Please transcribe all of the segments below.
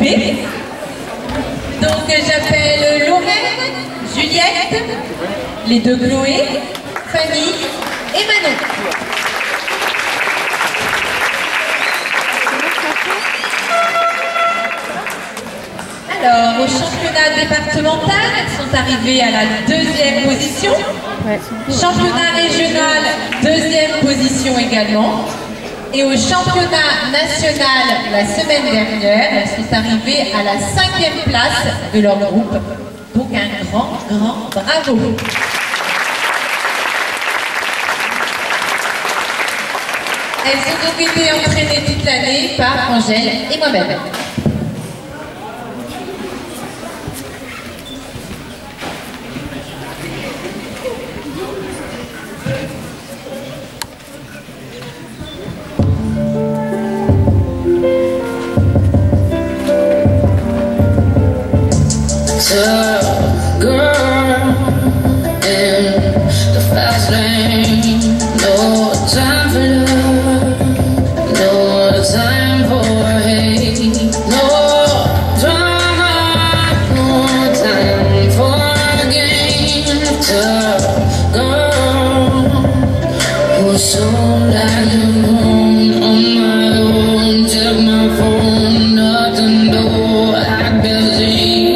B. Donc j'appelle Lorraine, Juliette, les deux Chloé, Fanny et Manon. Alors, au championnat départemental, elles sont arrivées à la 2e position. Championnat régional, 2e position également. Et au championnat national, la semaine dernière, elles sont arrivées à la 5e place de leur groupe. Donc un grand bravo. Elles ont donc été entraînées toute l'année par Angèle et moi-même. Girl in the fast lane, no time for love, no time for hate, no drama, no time for games. Girl who's so like home on my own, check my phone, nothing to act busy.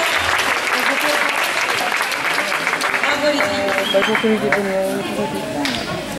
Bagus ini dia punya